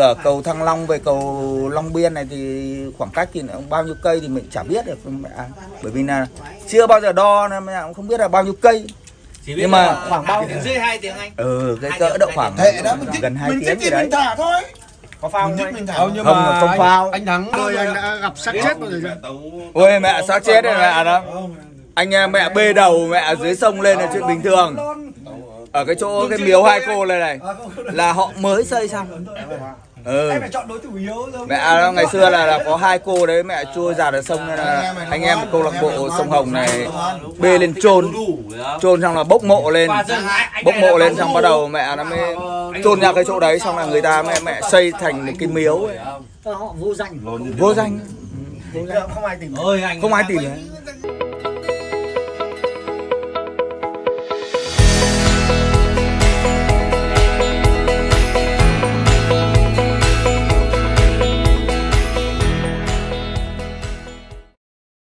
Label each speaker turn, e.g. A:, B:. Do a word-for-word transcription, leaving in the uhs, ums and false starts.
A: ở cầu Thăng Long về cầu Long Biên này thì khoảng cách thì bao nhiêu cây thì mình chả biết được mẹ, bởi vì là chưa bao giờ đo nên mẹ cũng không biết là bao nhiêu cây. Nhưng mà
B: khoảng bao
C: dưới hai tiếng anh.
A: Ừ, cái cỡ độ khoảng
D: Thế đó, mình thích,
A: gần hai
D: mình
A: tiếng
D: thích
A: gì
D: thì
A: đấy.
D: mình thả thôi.
B: có phao
D: Mình
B: không
D: thích
B: anh?
D: mình thả.
E: Không, nhưng
A: Không,
E: mà
A: không
E: anh,
A: phao.
E: anh Thắng ơi, anh đã gặp xác chết bao giờ chưa?
A: Ôi mẹ xác chết rồi mẹ đó. Anh mẹ bê đầu mẹ ở dưới sông lên là chuyện bình thường. Ở cái chỗ cái miếu hai cô này này là họ mới xây xong. Ừ.
B: Em phải chọn đối thủ yếu thôi.
A: Mẹ đó, ngày xưa là, là có hai cô đấy mẹ chui ra ở sông nên là anh em câu lạc bộ sông Hồng này bê lên chôn chôn xong là bốc mộ lên bốc mộ lên xong bắt đầu mẹ nó mới chôn ra cái chỗ đấy xong là người ta mẹ mẹ xây thành một cái miếu ấy.
B: Họ vô danh.
A: Vô danh.
B: Không ai tìm.
C: Ôi anh
A: Không ai tìm.